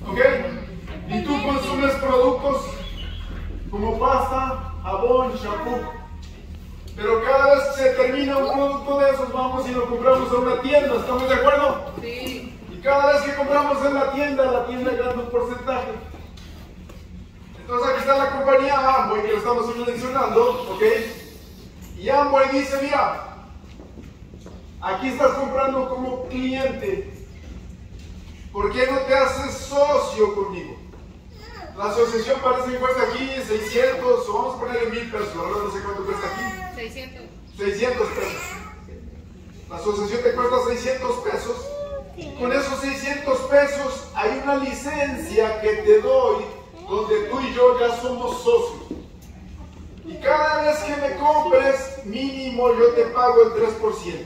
¿Ok? Y tú consumes productos como pasta, jabón, shampoo. Pero cada vez que se termina un producto de esos, vamos y lo compramos en una tienda. ¿Estamos de acuerdo? Sí. Y cada vez que compramos en la tienda gana un porcentaje. Entonces aquí está la compañía Amway, que lo estamos mencionando, ¿ok? Y Amway dice, mira, aquí estás comprando como cliente. ¿Por qué no te haces socio conmigo? La asociación parece que cuesta aquí 600, o vamos a ponerle 1000 pesos, ahora no sé cuánto cuesta aquí. 600. 600 pesos. La asociación te cuesta 600 pesos. Y con esos 600 pesos hay una licencia que te doy donde tú y yo ya somos socios. Y cada vez que me compres, mínimo yo te pago el 3%.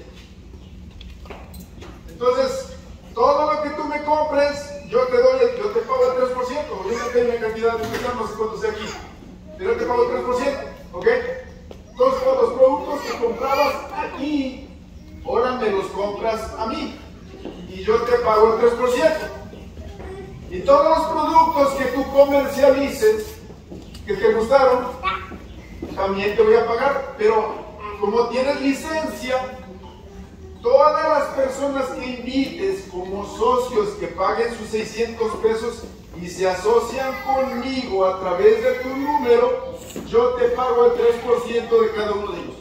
Entonces, todo lo que tú me compres, yo te pago el 3%. Yo no tengo una cantidad de no sé cuánto sea aquí, pero yo te pago el 3%. ¿Ok? Entonces, todos los productos que comprabas aquí, ahora me los compras a mí. Y yo te pago el 3%. Y todos los productos que tú comercialices, que te gustaron, también te voy a pagar. Pero como tienes licencia, todas las personas que invites como socios que paguen sus 600 pesos y se asocian conmigo a través de tu número, yo te pago el 3% de cada uno de ellos.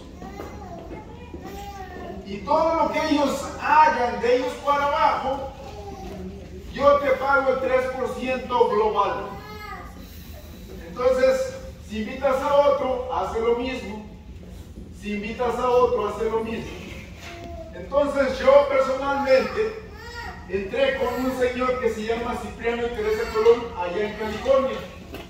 Y todo lo que ellos hagan de ellos para abajo, yo te pago el 3% global. Entonces, si invitas a otro, hace lo mismo. Si invitas a otro, hace lo mismo. Entonces, yo personalmente entré con un señor que se llama Cipriano y Teresa Colón allá en California.